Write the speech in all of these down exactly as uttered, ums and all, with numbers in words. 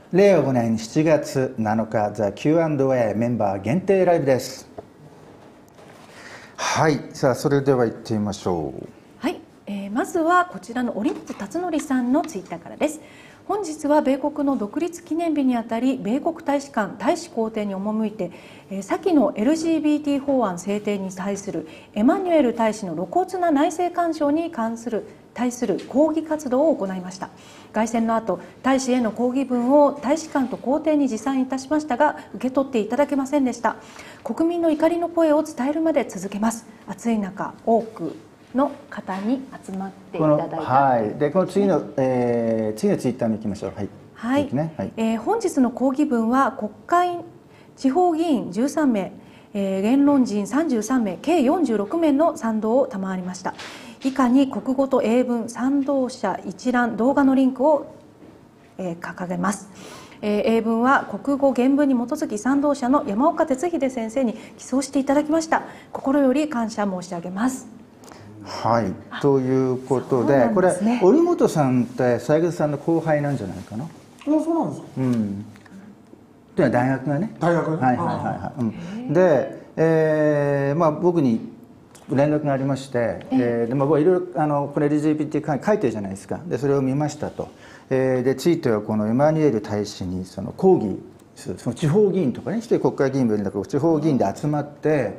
れいわごねんしちがつなのか、ザ・キューアンドエー メンバー限定ライブです。はい、さあそれでは行ってみましょう。 はい、えー、まずはこちらの折本辰徳さんのツイッターからです。本日は米国の独立記念日にあたり、米国大使館大使公邸に赴いて、えー、先の エルジービーティー 法案制定に対するエマニュエル大使の露骨な内政干渉に関する対する抗議活動を行いました。凱旋の後、大使への抗議文を大使館と公邸に持参いたしましたが、受け取っていただけませんでした。国民の怒りの声を伝えるまで続けます。暑い中、多くの方に集まっていただいた。 はい、でこの次の、えー、次のツイッターに行きましょう。はい、 はい、ね、はい、えー、本日の抗議文は国会地方議員じゅうさんめい、えー、言論人さんじゅうさんめい、計よんじゅうろくめいの賛同を賜りました。以下に国語と英文賛同者一覧動画のリンクを、えー、掲げます。えー、英文は国語原文に基づき賛同者の山岡哲秀先生に寄贈していただきました。心より感謝申し上げます。 はい、ということで、ね、これ折本さんって三枝さんの後輩なんじゃないかな。あ、 そうなんですか。 うん。っていうのは大学がね。 大学ね。 はいはいはいはい。うん、で、えー、まあ僕に連絡がありまして、えー、でまあ僕いろいろあのこれ エルジービーティー 書いてるじゃないですか。でそれを見ましたと。えー、でついてはこのエマニュエル大使にその抗議するその地方議員とかね、して国会議員もいるんだけど地方議員で集まって、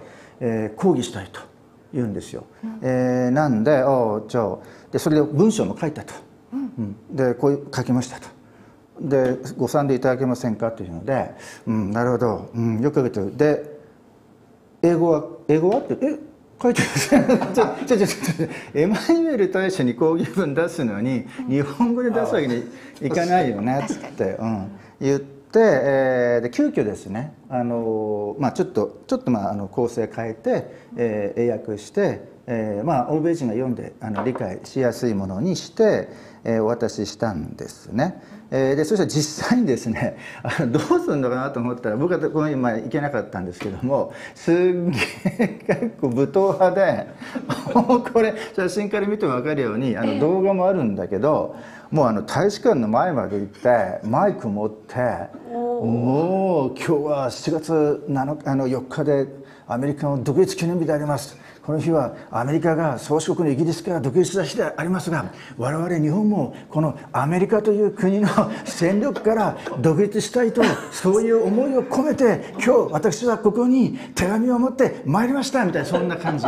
えー、抗議したいと。言うんですよ。うん、えー、なんで、おじゃあでそれで文章も書いたと、うんうん、でこういう書きましたと、でご賛同いただけませんかというので、うん、なるほど、うん、よく書けてる。で英語は英語はってえ書いてるちょちょちょちょエマニュエル大使に抗議文出すのに日本語で出すわけにいかないよねって、うん、言って。で、えー、で急遽ですね、あのまあ、ちょっとちょっと、まあ、あの構成変えて、えー、英訳して、えーまあ、欧米人が読んであの理解しやすいものにして、えー、お渡ししたんですね。えー、でそしたら実際にですねあのどうするのかなと思ったら僕はこの今行けなかったんですけども、すっげえ結構武闘派でこれ写真から見ても分かるようにあの動画もあるんだけど。もうあの大使館の前まで行ってマイク持ってもう今日はしちがつなのかあのよっかでアメリカの独立記念日であります。この日はアメリカが宗主国のイギリスから独立した日でありますが、我々日本もこのアメリカという国の戦力から独立したいとそういう思いを込めて今日私はここに手紙を持ってまいりましたみたいな、そんな感じ。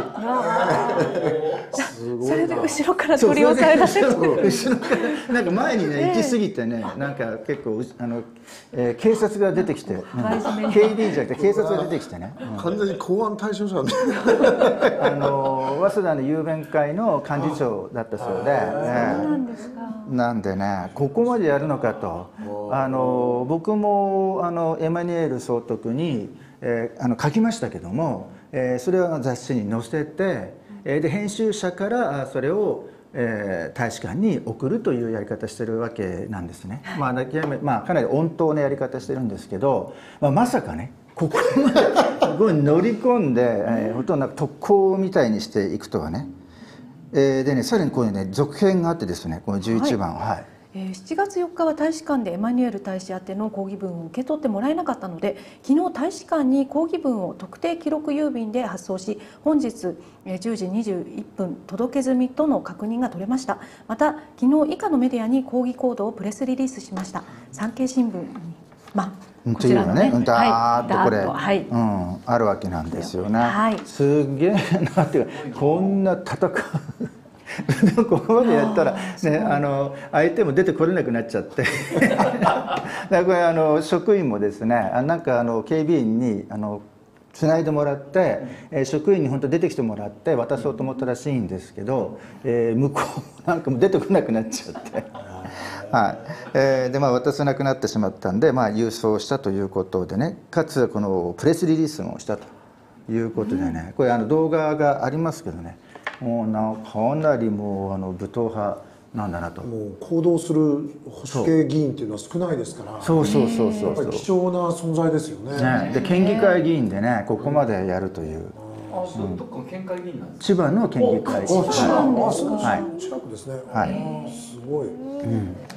それで後ろから取り押さえられてる。 後ろからなんか前にね行き過ぎてね、なんか結構あの、えー、警察が出てきて、ケーディー じゃなくて警察が出てきてね、 うん、完全に公安対象者みたいな。 あの早稲田の雄弁会の幹事長だったそうで、なんでねここまでやるのかと。あの僕もあのエマニュエル総督に、えー、あの書きましたけども、えー、それは雑誌に載せて、えー、で編集者からそれをえー、大使館に送るというやり方してるわけなんですね。まあ、まあ、かなり穏当なやり方してるんですけど、まあ、まさかねここまでここに乗り込んで、えー、ほとんど特攻みたいにしていくとはね。えー、でねさらにこういうね続編があってですね、このじゅういちばん、はい、はい、 えー、しちがつよっかは大使館でエマニュエル大使宛ての抗議文を受け取ってもらえなかったので、昨日大使館に抗議文を特定記録郵便で発送し、本日じゅうじにじゅういっぷん届け済みとの確認が取れました。また昨日以下のメディアに抗議行動をプレスリリースしました。産経新聞に、まあ、こちらのね、 ダーッとこれ、はい、うん、あるわけなんですよね。はい、すげえなっていうか、こんな戦うここまでやったら、ね、あの相手も出てこれなくなっちゃってだからこれあの職員もですね、なんかあの警備員にあのつないでもらって、えー、職員に本当出てきてもらって渡そうと思ったらしいんですけど、えー、向こうなんかも出てこなくなっちゃってはい、えー、でまあ渡せなくなってしまったんで、まあ、郵送したということでね、かつこのプレスリリースもしたということでね、これあの動画がありますけどね、もうなかなりもうあの武闘派なんだなと。 もう行動する保守系議員っていうのは少ないですから、 そうそうそうそうそう、 貴重な存在ですよね。 ねで県議会議員でねここまでやるという。 あ、それどっかの県会議員なんですか。 千葉の県議会議員。 はい。近くですね。はい。すごい。うん。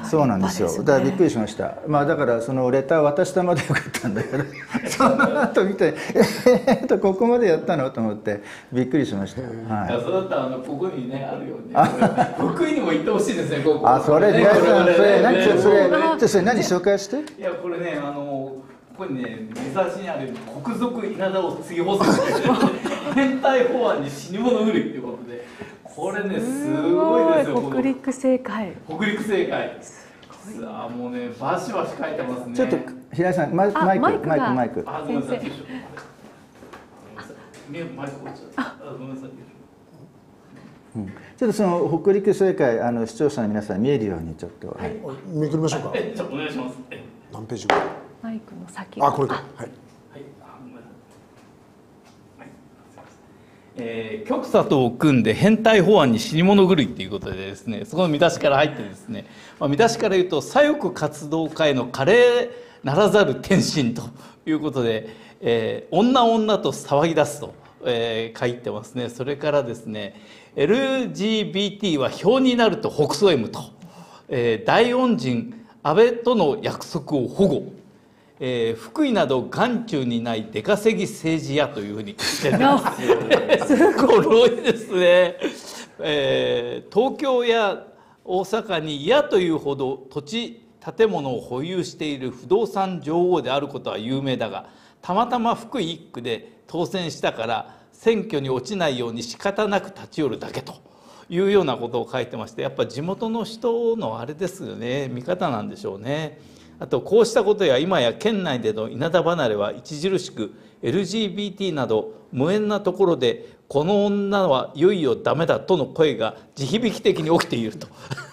そうなんですよ。 立派ですねだからびっくりしました。まあだからそのレター渡したまでよかったんだけど、その後見て、えーっとここまでやったのと思ってびっくりしました。 いはい。 や、そうだったらあのここにねあるよね。福井にも行ってほしいですね。ここ。 あ、それね平井さん、それ何ねそれそれねじゃあそれ何紹介して？ いや、これね、あのここにね、目指しにある国賊稲田を追放する変態法案に死に物狂いということで、これねすごいですよ。 北陸正解。 北陸正解。あ、もうねバシバシ書いてますね。 ちょっと平井さんマイあマイクマイクがマイクマイク。 あ、ごめんなさい。 先よいしょね、マイク落ちちゃった。あ、ごめんなさい。よいしょちょっとその北陸正解あの視聴者の皆さん見えるようにちょっと。はい。 めくりましょうか。 え、じゃあお願いします。え何ページか。 マイクの先。 あ、これか。はい。 はい、あ、ごめんなさい。はい、すいません。えー、極左とを組んで変態法案に死に物狂いということでですね、そこの見出しから入ってですね、まあ、見出しから言うと左翼活動家への華麗ならざる転身ということで、えー、女女と騒ぎ出すと、えー、書いてますね。それからですね、エルジービーティー は票になると北総 M と、えー、大恩人安倍との約束を保護、えー、福井など眼中にない出稼ぎ政治家というふうに書いてあります。すごいですね。えー、東京や大阪に嫌というほど土地建物を保有している不動産女王であることは有名だが、たまたま福井一区で当選したから選挙に落ちないように仕方なく立ち寄るだけというようなことを書いてまして、やっぱ地元の人のあれですよね、見方なんでしょうね。あとこうしたことや今や県内での稲田離れは著しく エルジービーティー など無縁なところでこの女はいよいよダメだとの声が地響き的に起きていると。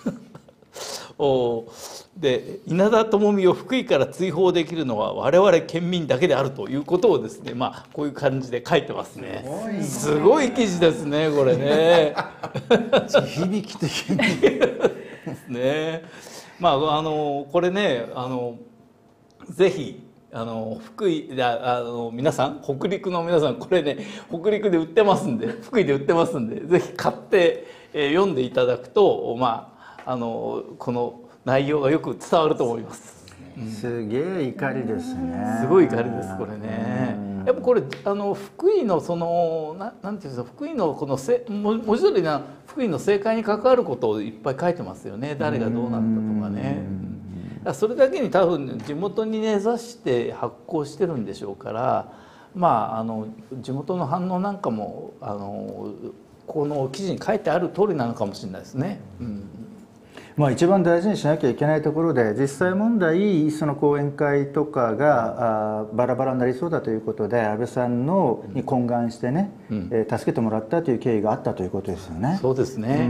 おで稲田朋美を福井から追放できるのは我々県民だけであるということをですね、まあこういう感じで書いてますね。すごい記事ですねこれね。 響き的に。 ですね。まああのこれね、あのぜひあの福井あの皆さん北陸の皆さんこれね北陸で売ってますんで福井で売ってますんでぜひ買って、えー、読んでいただくとまああのこの内容がよく伝わると思います。 うん、すげえ怒りですね。 すごい怒りですこれね。やっぱこれあの福井のそのななんていうんですか、福井のこのせ文字通りな福井の政界に関わることをいっぱい書いてますよね。誰がどうなったとかね。だからそれだけに多分地元に根ざして発行してるんでしょうから、まああの地元の反応なんかもあのこの記事に書いてある通りなのかもしれないですね。うんまあ一番大事にしなきゃいけないところで実際問題その講演会とかがあバラバラになりそうだということで安倍さんのに懇願してね、うんえー、助けてもらったという経緯があったということですよね。 そうですね、うん、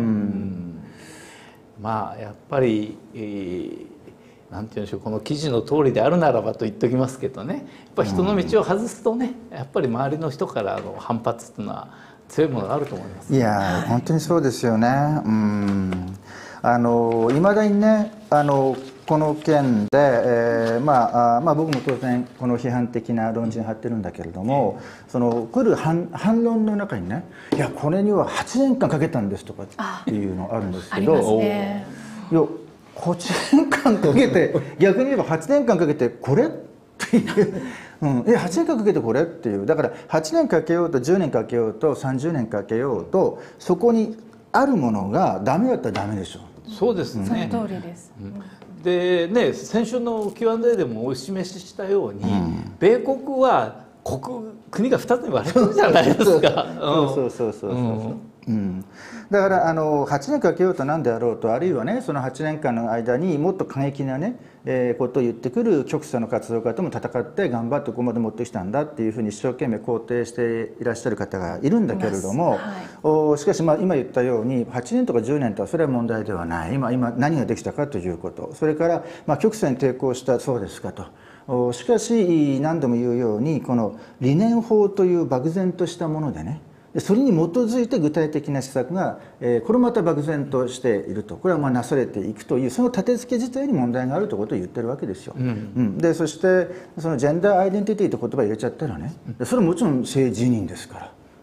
まあやっぱり、えー、なんていうんでしょう、この記事の通りであるならばと言っておきますけどね、やっぱり人の道を外すとね、やっぱり周りの人からの反発というのは強いものがあると思います。 いや本当にそうですよね。うんあのいまだにねあのこの件で、えーまあ、あまあ僕も当然この批判的な論陣を張ってるんだけれども、その来る 反, 反論の中にね「いやこれにははちねんかんかけたんです」とかっていうのがあるんですけど、 ね、 いやはちねんかんかけて逆に言えばはちねんかんかけてこれっていう。うん、えはちねんかんかけてこれっていう、だからはちねんかけようとじゅうねんかけようとさんじゅうねんかけようとそこにあるものがダメだったらダメでしょ。 そうですね。 その通りです。 うんでね、先週の キューアンドエー でもお示ししたように、うん、米国は国国がふたつに割れてるじゃないですか。 そうそうそうそうそう。うん、だからあのはちねんかけようと何であろうと、あるいはねそのはちねんかんの間にもっと過激なね、えー、ことを言ってくる極左の活動家とも戦って頑張ってここまで持ってきたんだっていうふうに一生懸命肯定していらっしゃる方がいるんだけれども、はい、おしかしまあ今言ったようにはちねんとかじゅうねんとはそれは問題ではない。今今何ができたかということ、それからまあ極左に抵抗したそうですかと。しかし何度も言うようにこの理念法という漠然としたものでね、それに基づいて具体的な施策が、えー、これまた漠然としていると、これはまあなされていくというその立て付け自体に問題があるということを言ってるわけですよ。うんうん、でそしてそのジェンダーアイデンティティという言葉を入れちゃったらね、それはもちろん性自認ですから。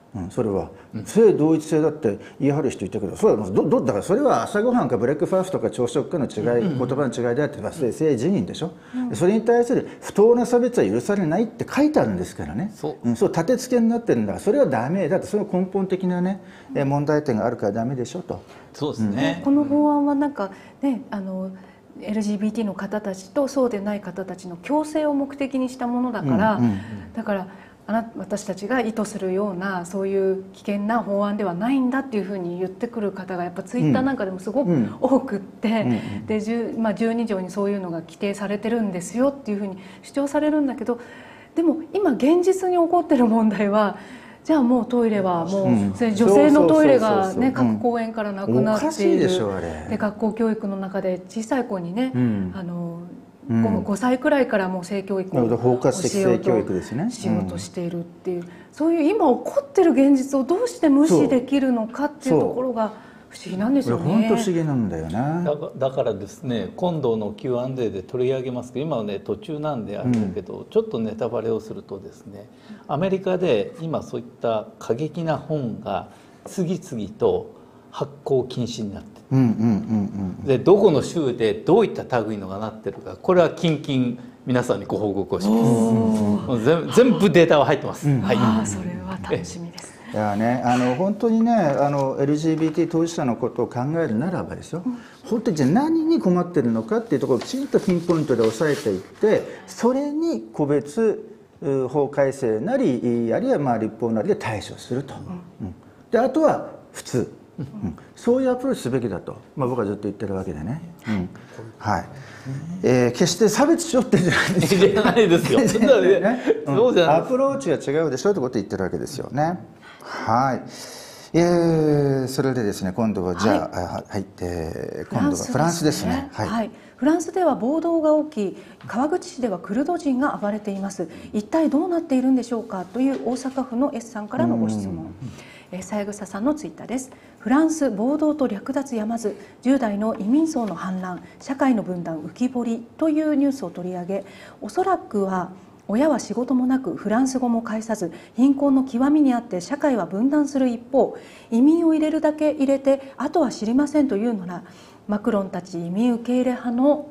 うん、それは、うん、性同一性だって言い張る人いたけど、それはどどだからそれは朝ごはんかブレックファーストか朝食かの違い、うん、言葉の違いであって、それ性自認でしょ、うん、それに対する不当な差別は許されないって書いてあるんですからね、そう、うん、そう立て付けになってるんだから、それはダメだって、その根本的なね、うん、問題点があるからダメでしょと。 そうですね、 うん、この法案はなんかね、あのエルジービーティー の方たちとそうでない方たちの共生を目的にしたものだから、うんうん、だからあな私たちが意図するようなそういう危険な法案ではないんだっていうふうに言ってくる方がやっぱツイッターなんかでもすごく多くって、うんうん、で、10まあ、じゅうに条にそういうのが規定されてるんですよっていうふうに主張されるんだけど、でも今現実に起こってる問題は、じゃあもうトイレはもう、うん、女性のトイレがね各公園からなくなっている、で学校教育の中で小さい子にね、うん、あのうん、ごさいくらいからもう性教育を包括的性教育ですね、 しようとしているっていう、そういう今起こってる現実をどうして無視できるのかっていうところが不思議なんですよね。 本当不思議なんだよな。 だからだからですね、今度の キューアンドエー で取り上げますけど、今はね途中なんであれだけど、うん、ちょっとネタバレをするとですね、アメリカで今そういった過激な本が次々と発行禁止になって、でどこの州でどういった類のがなってるか、これは近々皆さんにご報告をします。全, 全部データは入ってます、うん、はい、 あそれは楽しみです。 いやね、あの本当にね、あの エルジービーティー 当事者のことを考えるならばですよ、うん、本当にじゃあ何に困ってるのかっていうところをきちんとピンポイントで押さえていって、それに個別法改正なり、あるいはまあ立法なりで対処すると、うんうん、であとは普通、うん、そういうアプローチすべきだと、まあ、僕はずっと言ってるわけでね、うん、はい、えー、決して差別しようってんじゃないですよ。 じゃないですよ。 そうじゃない、アプローチが違うでしょということを言ってるわけですよね。はい、えー、それでですね、今度はじゃあ、はい、はい、えー、今度はフランスですね。 はい、はい、フランスでは暴動が起き、川口市ではクルド人が暴れています。一体どうなっているんでしょうかという大阪府の S さんからのご質問。三枝さんのツイッターです。フランス暴動と略奪やまず、じゅう代の移民層の反乱、社会の分断浮き彫りというニュースを取り上げ、おそらくは親は仕事もなくフランス語も介さず貧困の極みにあって社会は分断する一方、移民を入れるだけ入れてあとは知りませんというなら、マクロンたち移民受け入れ派の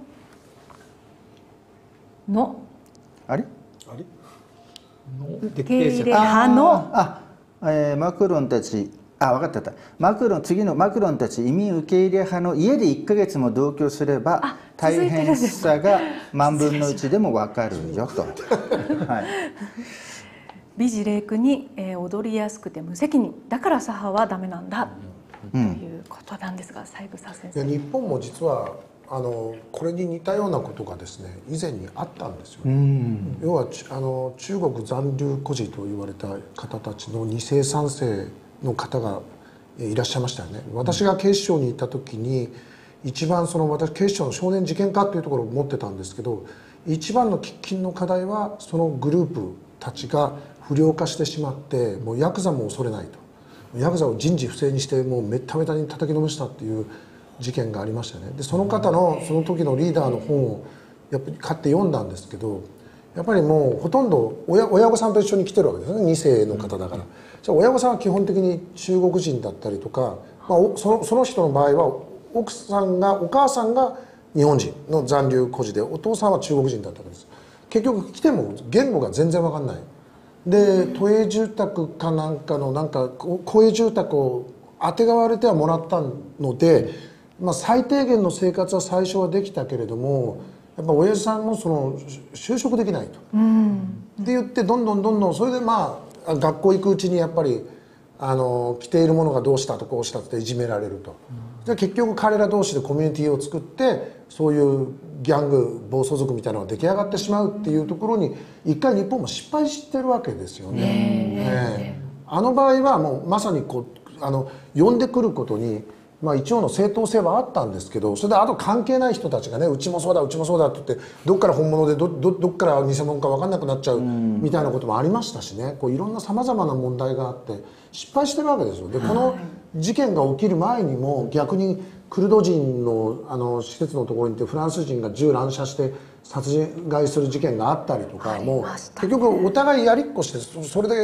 のあれ受け入れ派のあえー、マクロンたち、あ、分かったった、マクロン、次のマクロンたち移民受け入れ派の家でいっかげつも同居すれば大変さが万分のいちでも分かるよと。はい、 美辞麗句に、えー、踊りやすくて無責任だから左派はダメなんだ、うん、ということなんですが、三枝先生。 日本も実はあのこれに似たようなことがですね以前にあったんですよね。うん、要はあの中国残留孤児と言われた方たちのに世さん世の方がいらっしゃいましたよね。私が警視庁にいた時に一番その私警視庁の少年事件課というところを持ってたんですけど、一番の喫緊の課題はそのグループたちが不良化してしまって、もうヤクザも恐れないと、ヤクザを人事不正にしてもうめっためたに叩きのめしたっていう事件がありましたね。でその方のその時のリーダーの本をやっぱり買って読んだんですけど、やっぱりもうほとんど 親, 親御さんと一緒に来てるわけですね、に世の方だから。じゃあ親御さんは基本的に中国人だったりとか、まあ、そ, のその人の場合は奥さんがお母さんが日本人の残留孤児で、お父さんは中国人だったわけです。結局来ても言語が全然わかんない。で都営住宅かなんかのなんか公営住宅をあてがわれてはもらったので、まあ、最低限の生活は最初はできたけれども、やっぱ親父さんもその就職できないと、うん、って言ってどんどんどんどんそれでまあ学校行くうちにやっぱりあの着ているものがどうしたとこうしたっていじめられると、うん、結局彼ら同士でコミュニティを作ってそういうギャング暴走族みたいなのが出来上がってしまうっていうところに一回日本も失敗してるわけですよね。ねあの場合はもうまさにこうあの呼んでくることにまあ一応の正当性はあったんですけど、それであと関係ない人たちがね、うちもそうだうちもそうだって言ってどっから本物で ど, ど, どっから偽物か分かんなくなっちゃうみたいなこともありましたしね、こういろんなさまざまな問題があって失敗してるわけですよ。でこの事件が起きる前にも逆にクルド人 の, あの施設のところに行ってフランス人が銃乱射して殺害する事件があったりとか、もう結局お互いやりっこしてそれで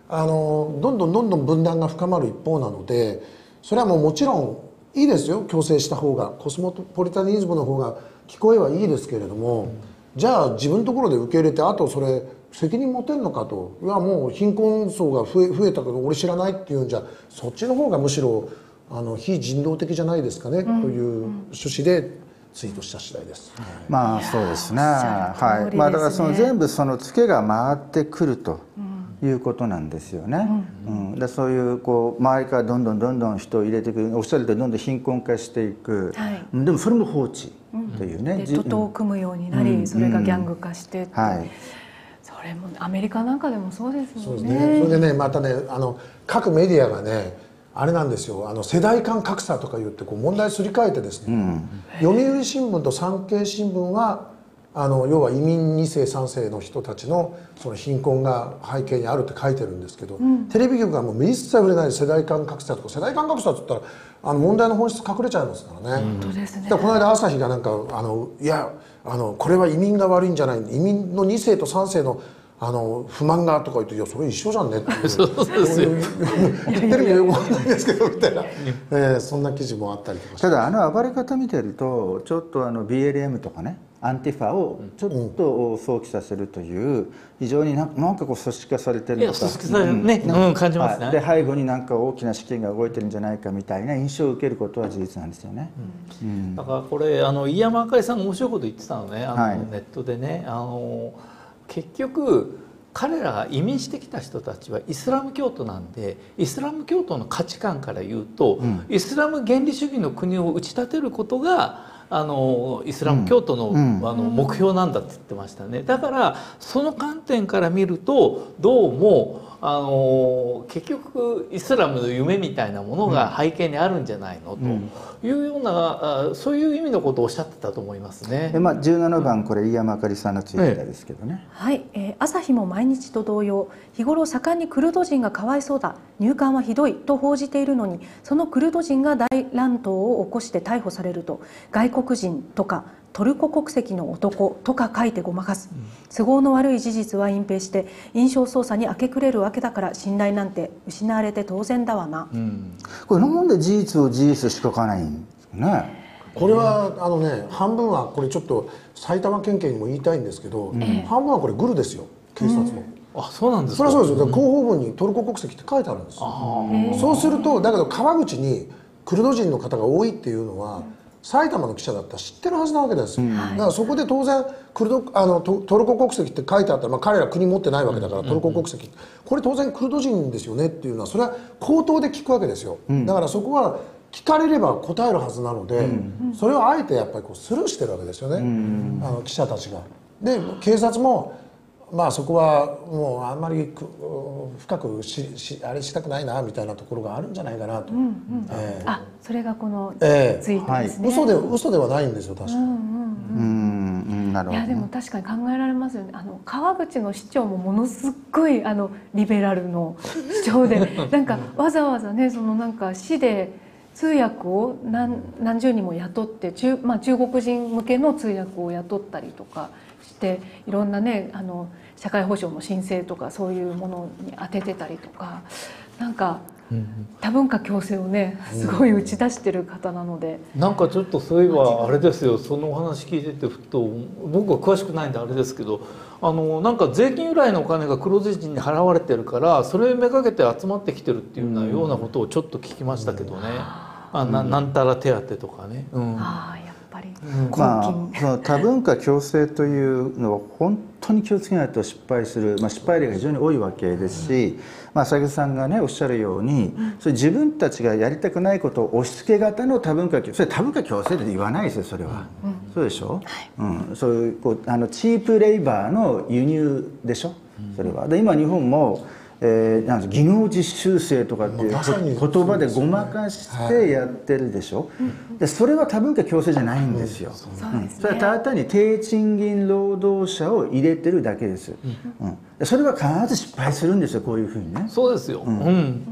あのどんどんどんどん分断が深まる一方なので、それはもうもちろんいいですよ、強制した方が、コスモポリタニズムの方が聞こえはいいですけれども、じゃあ自分のところで受け入れて、あとそれ責任持てんのかと、いやもう貧困層が増え増えたけど俺知らないっていうんじゃ、そっちの方がむしろあの非人道的じゃないですかね、うん、という趣旨でツイートした次第です。 まあそうですね。はい。まあだからその全部そのツケが回ってくるということなんですよね。うん。うん、でそういうこう周りからどんどんどんどん人を入れていく、おっしゃるとどんどん貧困化していく。はい、でもそれも放置というね。 で徒党を組むようになり、うん、それがギャング化してって。はい。それもアメリカなんかでもそうですもんね。そうですね。 それでね、またね、あの各メディアがね、あれなんですよ、あの世代間格差とか言ってこう問題すり替えてですね、うん、読売新聞と産経新聞はあの要は移民に世さん世の人たちのその貧困が背景にあるって書いてるんですけど、うん、テレビ局はもう一切触れない世代間格差とか、世代間格差って言ったらあの問題の本質隠れちゃいますからね。本当ですね。この間朝日がなんかあのいやあのこれは移民が悪いんじゃない、移民のに世とさん世のあの不満がとか言って、いやそれ一緒じゃんねっていうそうですよ言ってる意味よくわかんないですけどみたいな、えー、そんな記事もあったりとかして、 ただあの暴れ方見てるとちょっとあの ビーエルエム とかね、アンティファをちょっと想起させるという非常になんかこう組織化されてるのか、 組織されるね、うん、感じますね。 で背後になんか大きな資金が動いてるんじゃないかみたいな印象を受けることは事実なんですよね。 うんうん、だからこれあの飯山あかりさんが面白いこと言ってたのね、あの、はい、ネットでね、あの結局彼らが移民してきた人たちはイスラム教徒なんで、イスラム教徒の価値観から言うと、うん、イスラム原理主義の国を打ち立てることがあのイスラム教徒の、うん、あの目標なんだって言ってましたね。だからその観点から見るとどうもあの結局イスラムの夢みたいなものが背景にあるんじゃないの、うん、というようなそういう意味のことをおっしゃってたと思いますね。 で、まあ、じゅうななばんこれ飯山あかりさんのツイッターですけどね、 ええ、はい、えー、朝日も毎日と同様、日頃盛んにクルド人がかわいそうだ、入管はひどいと報じているのに、そのクルド人が大乱闘を起こして逮捕されると、外国人とかトルコ国籍の男とか書いてごまかす、都合の悪い事実は隠蔽して印象操作に明け暮れるわけだから、信頼なんて失われて当然だわな、うん、 これなんで事実を事実しか書かないんですかね。 これはあのね、半分はこれちょっと埼玉県警にも言いたいんですけど、うん、半分はこれグルですよ、警察の。うん、 あ、そうなんですか。 それはそうですよ。広報文にトルコ国籍って書いてあるんですよ。そうすると、だけど川口にクルド人の方が多いっていうのは、埼玉の記者だったら知ってるはずなわけですよ。だからそこで当然クルドあの ト, トルコ国籍って書いてあったら、まあ、彼ら国持ってないわけだから、トルコ国籍これ当然クルド人ですよねっていうのは、それは口頭で聞くわけですよ。だからそこは聞かれれば答えるはずなので、それをあえてやっぱりこうスルーしてるわけですよね、あの記者たちが。で警察もまあそこはもうあんまり深くししあれしたくないなみたいなところがあるんじゃないかなと。 あ、それがこのツイートですね。えーはい、 嘘で嘘ではないんですよ、確かに。 いやでも確かに考えられますよね。あの川口の市長もものすごいあのリベラルの市長でなんかわざわざね、そのなんか市で通訳を 何, 何十人も雇って中、まあ、中国人向けの通訳を雇ったりとかして、いろんなねあの社会保障の申請とかそういうものに当ててたりとか、なんか多文化共生をねすごい打ち出してる方なので、 うん、なんかちょっとそういえばあれですよ、そのお話聞いててふと、僕は詳しくないんであれですけど、あのなんか税金由来のお金が黒字人に払われてるから、それをめがけて集まってきてるっていうようなようなことをちょっと聞きましたけどね、うん、あ な, なんたら手当とかね、うん、 あやっぱり、 うん、まあ、その多文化共生というのは本当に気をつけないと失敗する、まあ、失敗例が非常に多いわけですし、まあ、佐々木さんがねおっしゃるように、それ自分たちがやりたくないことを押し付け型の多文化共生、それ多文化共生って言わないですよ、それは、うん、そうでしょ、はい、うん、そういうこうあのチープレイバーの輸入でしょ、それは。で今日本もえー、なんか技能実習生とかっていう言葉でごまかしてやってるでしょ、はい、でそれは多文化共生じゃないんですよ、うんうん、それはただ単に低賃金労働者を入れてるだけです、うんうん、それは必ず失敗するんですよ、こういうふうにね。 そうですよ、うんうん、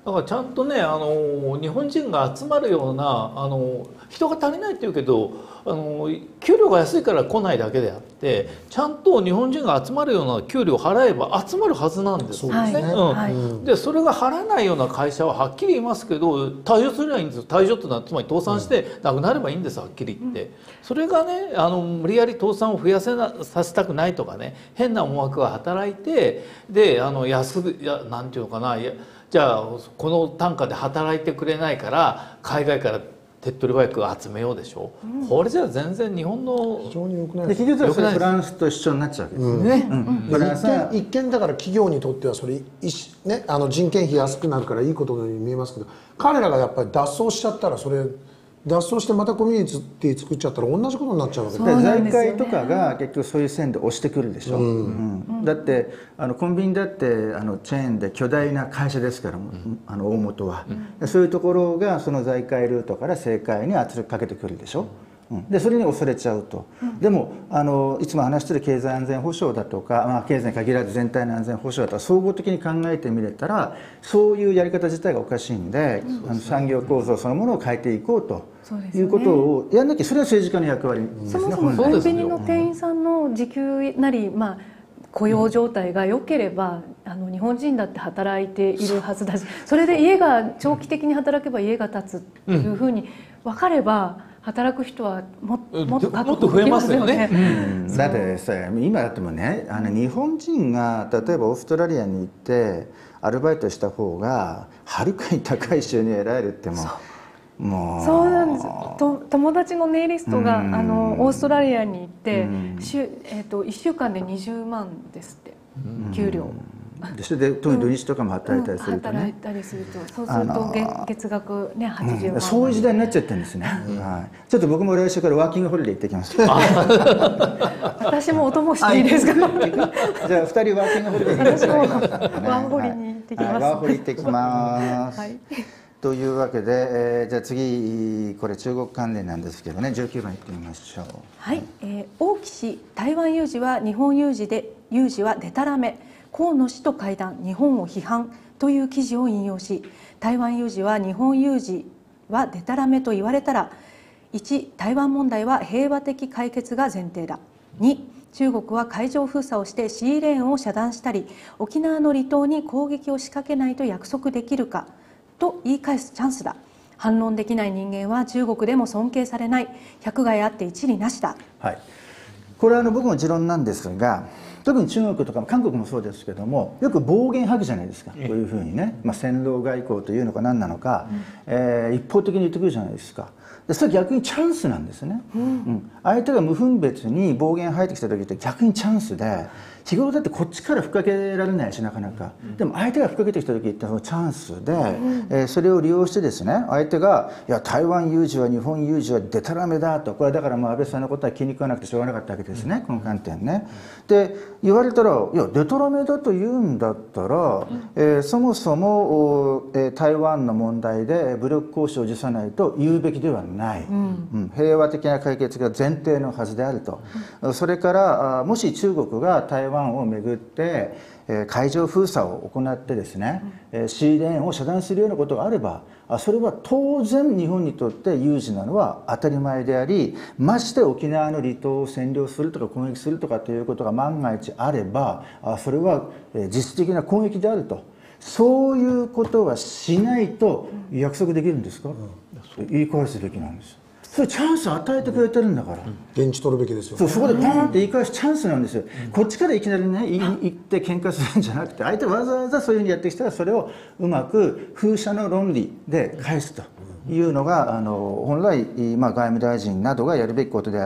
だからちゃんとねあの日本人が集まるようなあの人が足りないっていうけどあの給料が安いから来ないだけであってちゃんと日本人が集まるような給料を払えば集まるはずなんですよね。 そうですねうんはいうんでそれが払わないような会社ははっきり言いますけど退場すればいいんですよ。退場ってのはつまり倒産してなくなればいいんですはっきり言って、それがねあの無理やり倒産を増やせなさせたくないとかね変な思惑が働いてであの安くいやなんていうのかないやじゃあこの単価で働いてくれないから海外から手っ取り早く集めようでしょ、うん、これじゃ全然日本の非常に良くないでです結局はそれフランスと一緒になっちゃうわけですよね。うんうん一見一見だから企業にとってはそれ一、ね、あの人件費安くなるからいいことのように見えますけど彼らがやっぱり脱走しちゃったらそれ脱走してまたコミュニティ作っちゃったら同じことになっちゃうわけで、 で財界とかが結局そういう線で押してくるでしょ、うんうん、だってあのコンビニだってあのチェーンで巨大な会社ですから、うん、あの大元は、うん、そういうところがその財界ルートから政界に圧力かけてくるでしょ、うん、でそれに恐れちゃうと、うん、でもあのいつも話してる経済安全保障だとか、まあ、経済に限らず全体の安全保障だとか総合的に考えてみれたらそういうやり方自体がおかしいんで、うん、あの産業構造そのものを変えていこうということをやんなきゃそれは政治家の役割ですね。 そもそもコンビニの店員さんの時給なり、まあ、雇用状態が良ければ、うん、あの日本人だって働いているはずだしそれで家が長期的に働けば家が建つっていうふうに分かれば、うん働く人はももっと確保できますよね。 うん、だってさ今だってもねあの日本人が例えばオーストラリアに行ってアルバイトした方がはるかに高い収入を得られるってもうもうそうなんですよ。と友達のネイリストがあのオーストラリアに行って週、えー、といっしゅうかんでにじゅうまんですって給料。 でそれで特に土日とかも働いたりするとね、 うん、働いたりするとそうすると月月額ねはちじゅうまん、 うん、そういう時代になっちゃってるんですね、うんはい、ちょっと僕も来週からワーキングホリデー行ってきます私もお供していいですかじゃあふたりワーキングホリデー行ってきます、ね、 ワーホリに行ってきます、 はい、ワーホリ行ってきます、 はい、 というわけで、えー、じゃあ次これ中国関連なんですけどねじゅうきゅうばん行ってみましょう。 はい、えー、王毅氏台湾有事は日本有事で有事はデタラメ河野氏と会談日本を批判という記事を引用し台湾有事は日本有事はデタラメと言われたらいち台湾問題は平和的解決が前提だに中国は海上封鎖をしてシーレーンを遮断したり沖縄の離島に攻撃を仕掛けないと約束できるかと言い返すチャンスだ反論できない人間は中国でも尊敬されない百害あって一理なしだ、 はい、これはあの僕の持論なんですが特に中国とか韓国もそうですけどもよく暴言吐くじゃないですかこういうふうにね、まあ、戦狼外交というのか何なのか、うんえー、一方的に言ってくるじゃないですか。でそれは逆にチャンスなんですね、うんうん、相手が無分別に暴言吐いてきた時って逆にチャンスで日頃だってこっちから吹っかけられないしなかなか、うん、でも相手が吹っかけてきた時ってそのチャンスで、うんえー、それを利用してですね相手がいや台湾有事は日本有事はデタラメだとこれはだからもう安倍さんのことは気に食わなくてしょうがなかったわけですね、うん、この観点ね。で言われたらいやデタラメだと言うんだったら、うんえー、そもそも、えー、台湾の問題で武力行使を辞さないと言うべきではない、うんうん、平和的な解決が前提のはずであると、うん、それからもし中国が台湾をめぐって海上封鎖を行ってですね、うん、シーレーンを遮断するようなことがあればそれは当然日本にとって有事なのは当たり前でありまして沖縄の離島を占領するとか攻撃するとかということが万が一あればそれは実質的な攻撃であるとそういうことはしないと約束できるんですか、うん、言い返すべきなんです。それチャンス与えてくれてるんだから、 現地取るべきですよ、ね、 そうそこでポンって言い返すチャンスなんですよ、うん、こっちからいきなりね行って喧嘩するんじゃなくて相手わざわざそういうふうにやってきたらそれをうまく風車の論理で返すというのがあの本来、まあ、外務大臣などがやるべきことであって、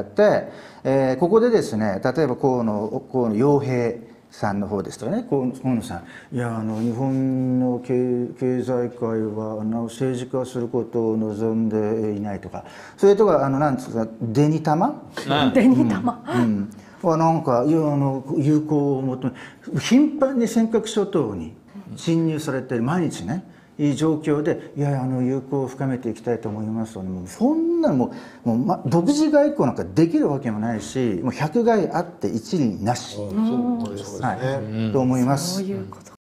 えー、ここでですね例えば河野河野洋平さんの方ですとかね河野さんいやあの日本の 経, 経済界はあの政治化することを望んでいないとかそれとかあのなんですかデニタマデニタマ、 うんうん、なんかいやあの友好を求め頻繁に尖閣諸島に侵入されて毎日ねいい状況でいやあの友好を深めていきたいと思いますと、ね、もうそんなのもう、もうま、独自外交なんかできるわけもないしもう百害あって一理なし、 うん、そうですね、 はい、と思います。 そういうこと